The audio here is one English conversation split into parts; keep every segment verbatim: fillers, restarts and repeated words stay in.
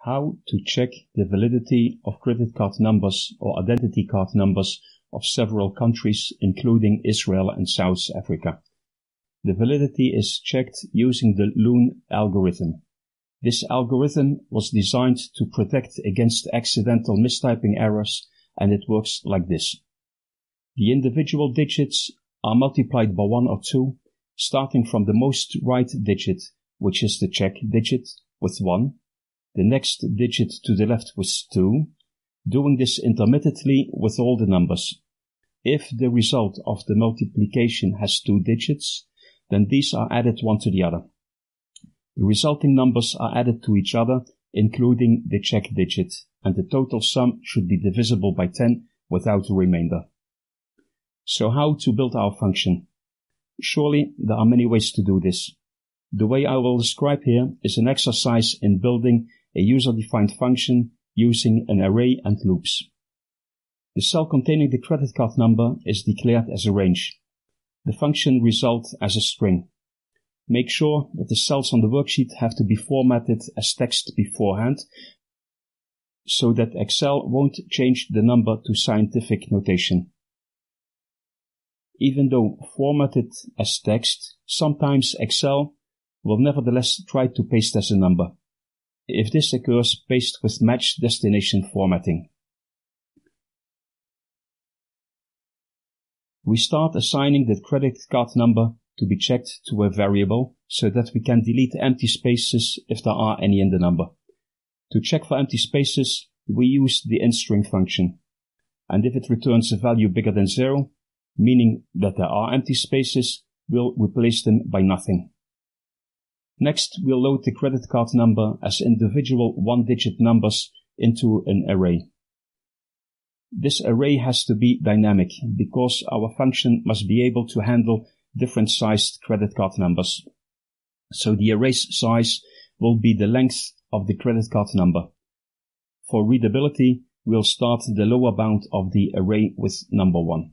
How to check the validity of credit card numbers or identity card numbers of several countries, including Israel and South Africa. The validity is checked using the Luhn algorithm. This algorithm was designed to protect against accidental mistyping errors, and it works like this. The individual digits are multiplied by one or two, starting from the most right digit, which is the check digit, with one, the next digit to the left with two, doing this intermittently with all the numbers. If the result of the multiplication has two digits, then these are added one to the other. The resulting numbers are added to each other, including the check digit, and the total sum should be divisible by ten without a remainder. So how to build our function? Surely there are many ways to do this. The way I will describe here is an exercise in building a user-defined function using an array and loops. The cell containing the credit card number is declared as a range. The function results as a string. Make sure that the cells on the worksheet have to be formatted as text beforehand, so that Excel won't change the number to scientific notation. Even though formatted as text, sometimes Excel will nevertheless try to paste as a number. If this occurs, paste with match destination formatting. We start assigning the credit card number to be checked to a variable so that we can delete empty spaces if there are any in the number. To check for empty spaces, we use the instring function. And if it returns a value bigger than zero, meaning that there are empty spaces, we'll replace them by nothing. Next, we'll load the credit card number as individual one-digit numbers into an array. This array has to be dynamic because our function must be able to handle different sized credit card numbers. So the array's size will be the length of the credit card number. For readability, we'll start the lower bound of the array with number one.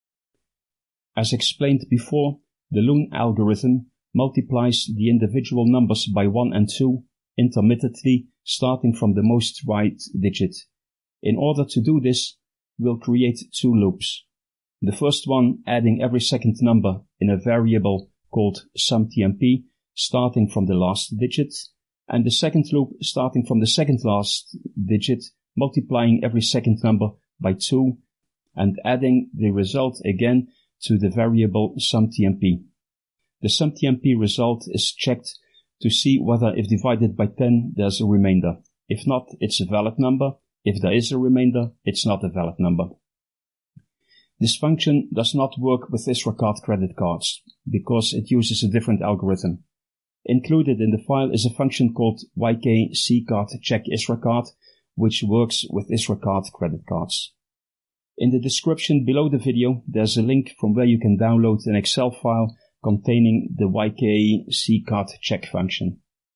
As explained before, the Luhn algorithm multiplies the individual numbers by one and two intermittently, starting from the most right digit. In order to do this, we'll create two loops. The first one adding every second number in a variable called sumTMP, starting from the last digit, and the second loop starting from the second last digit, multiplying every second number by two, and adding the result again to the variable sumTMP. The sumTMP result is checked to see whether if divided by ten there's a remainder. If not, it's a valid number. If there is a remainder, it's not a valid number. This function does not work with IsraCard credit cards because it uses a different algorithm. Included in the file is a function called ykcardcheckIsraCard, which works with IsraCard credit cards. In the description below the video, there's a link from where you can download an Excel file containing the ykcardcheck function.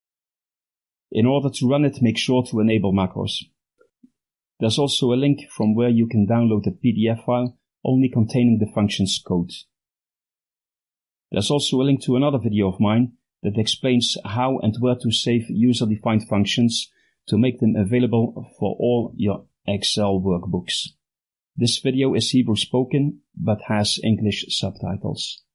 In order to run it, make sure to enable macros. There's also a link from where you can download a P D F file only containing the function's code. There's also a link to another video of mine that explains how and where to save user-defined functions to make them available for all your Excel workbooks. This video is Hebrew spoken, but has English subtitles.